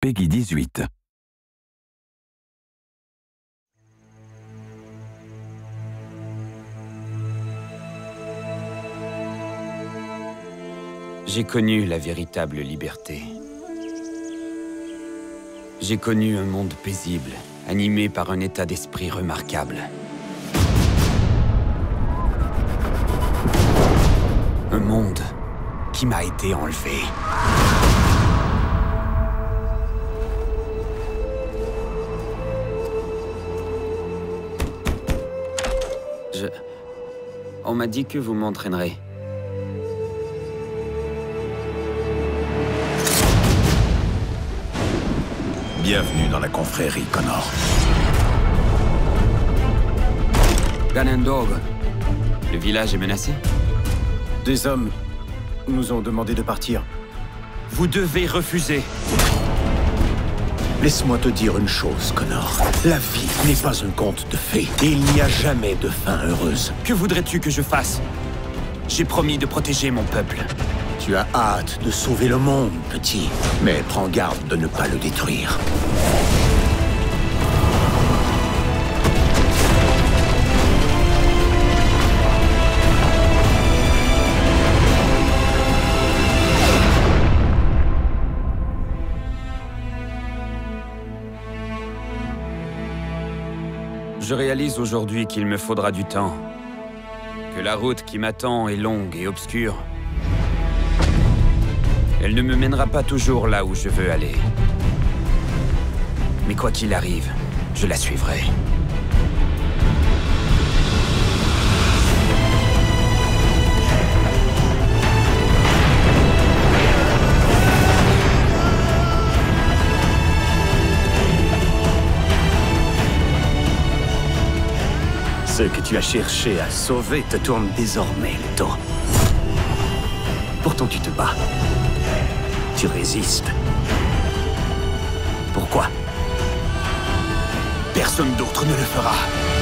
Peggy 18. J'ai connu la véritable liberté. J'ai connu un monde paisible, animé par un état d'esprit remarquable. Un monde qui m'a été enlevé. On m'a dit que vous m'entraînerez. Bienvenue dans la confrérie, Connor. Ganondorf, le village est menacé? Des hommes nous ont demandé de partir. Vous devez refuser. Laisse-moi te dire une chose, Connor. La vie n'est pas un conte de fées, et il n'y a jamais de fin heureuse. Que voudrais-tu que je fasse? J'ai promis de protéger mon peuple. Tu as hâte de sauver le monde, petit. Mais prends garde de ne pas le détruire. Je réalise aujourd'hui qu'il me faudra du temps. Que la route qui m'attend est longue et obscure. Elle ne me mènera pas toujours là où je veux aller. Mais quoi qu'il arrive, je la suivrai. Ceux que tu as cherché à sauver te tournent désormais le dos. Pourtant tu te bats. Tu résistes. Pourquoi? Personne d'autre ne le fera.